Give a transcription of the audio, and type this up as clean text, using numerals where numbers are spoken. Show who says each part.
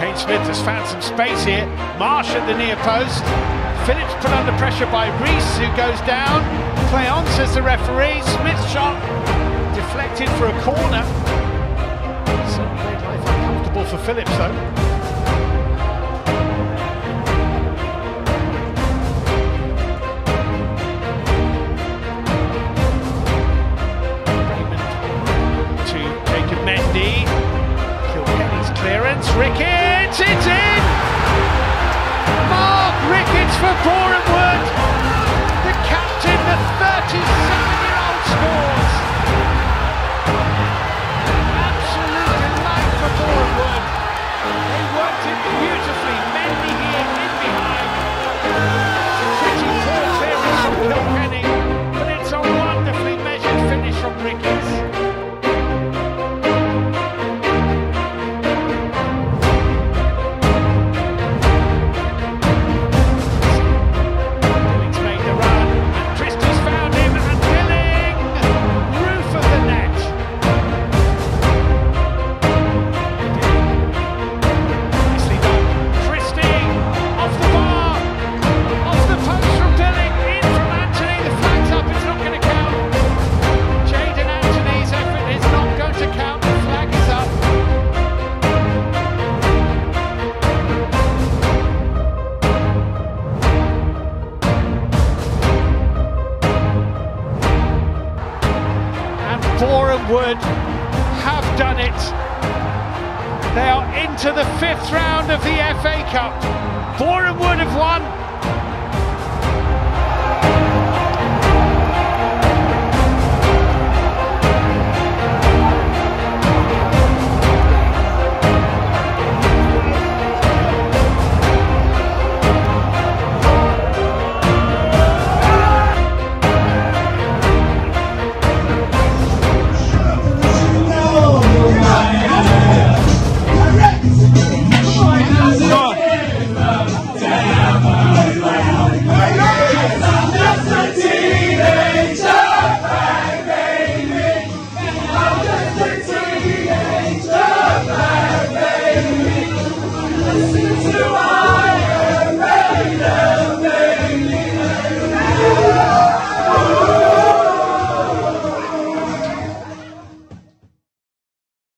Speaker 1: Kane Smith has found some space here. Marsh at the near post. Phillips put under pressure by Reese, who goes down. Play on, says the referee. Smith's shot deflected for a corner. Certainly made life uncomfortable for Phillips, though. Ricketts, it's in! Mark Ricketts for Boreham. The captain, the 37-year-old scores. Absolute delight for Boreham. They worked it beautifully. Mendy here in behind. Pretty poor clearance from Kilkenny, but it's a wonderfully measured finish from Ricketts. Boreham Wood have done it. They are into the 5th round of the FA Cup. Boreham Wood have won. To